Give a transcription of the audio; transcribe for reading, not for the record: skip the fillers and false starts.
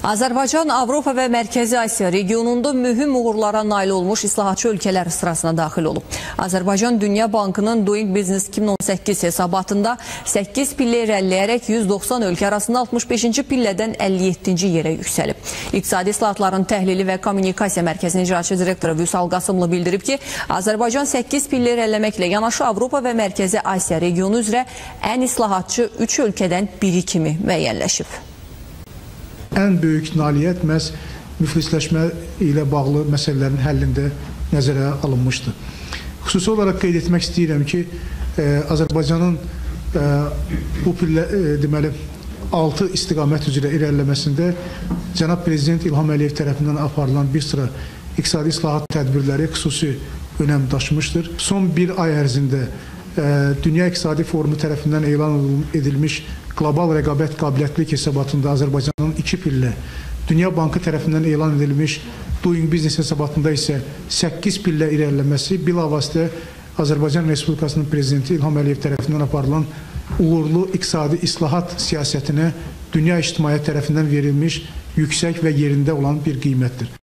Azərbaycan, Avropa və Mərkəzi Asiya regionunda mühüm uğurlara nail olmuş islahatçı ölkələr sırasına daxil olub. Azərbaycan Dünya Bankının Doing Business 2018 hesabatında 8 pillə irəliləyərək 190 ölkə arasında 65-ci pillədən 57-ci yerə yüksəlib. İqtisadi İslahatların Təhlili və Kommunikasiya Mərkəzinin icraçı direktoru Vüsal Qasımlı bildirib ki, Azərbaycan 8 pillə irəliləməklə yanaşı Avropa və Mərkəzi Asiya regionu üzrə ən islahatçı 3 ölkədən biri kimi müəyyənləşib. Ən böyük nailiyyət məhz müflisləşmə ilə bağlı məsələlərin həllində nəzərə alınmışdır. Xüsusi olaraq qeyd etmək istəyirəm ki, Azərbaycanın bu deməli 6 istiqamət üzrə irəliləməsində Cənab Prezident İlham Əliyev tərəfindən aparılan bir sıra iqtisadi islahat tədbirləri xüsusi önəm daşımışdır. Son bir ay ərzində Dünya İqtisadi Forumu tərəfindən elan edilmiş qlobal rəqabət qabiliyyətlilik hesabatında Azərbaycanın 2 pillə, Dünya Bankı tərəfindən elan edilmiş Doing Business hesabatında isə 8 pillə irəliləməsi bilavasitə Azərbaycan Respublikasının Prezidenti İlham Əliyev tərəfindən aparılan uğurlu iqtisadi islahat siyasətinə dünya ictimaiyyəti tərəfindən verilmiş yüksək və yerində olan bir qiymətdir.